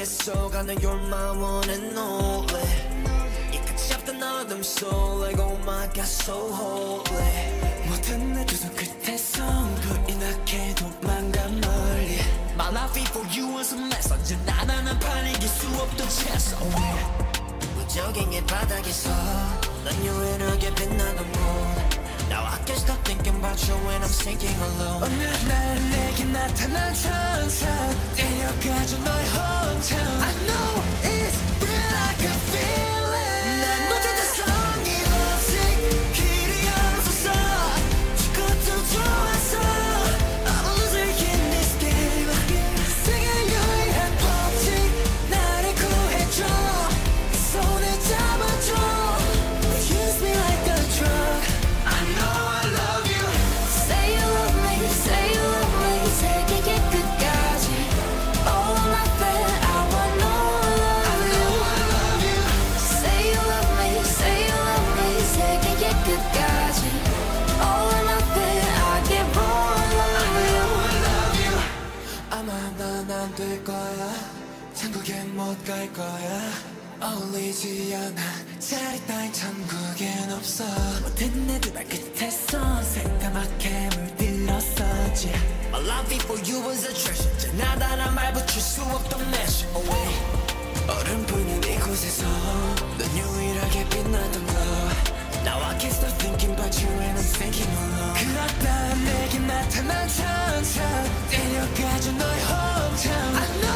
계속하는 You're my one and only 이 끝이 없던 어둠 속 Like oh my god so holy 모든 내 두 손 끝에서 불이 나게 도망가 멀리 My life before you was a mess 언제나 나는 팔리길 수 없던 chance 무적행의 바닥에서 난 유일하게 빛나던 곳 Now I can't stop thinking about you when I'm sinking alone 어느 날 내게 나타난 천사 데려가줘 너의 hometown I know it's real I can feel it 난 못했던 성이 없이 길이 없어서 죽어도 좋아서 I'm a loser in this game 세계 유일한 법칙 나를 구해줘 손을 잡아줘 Use me like a drug I know I love you Say you love me, say you love me 세계의 끝까지 All of my friends I want no I love you Say you love me, say you love me 세계의 끝까지 All of my friends I get more I love you 아마 난 안 될 거야 천국에 못 갈 거야 어울리지 않아 자리 따윈 천국엔 없어 모든 내 두 발 끝에서 새까맣게 물들었었지 My life before you was a treasure 나다란 말 붙일 수 없던 measure away 얼음 부는 이곳에서 넌 유일하게 빛나던 거 Now I can't stop thinking about you and I'm thinking alone 그렇다 내게 나타난 천사 데려가줘 너의 hometown I know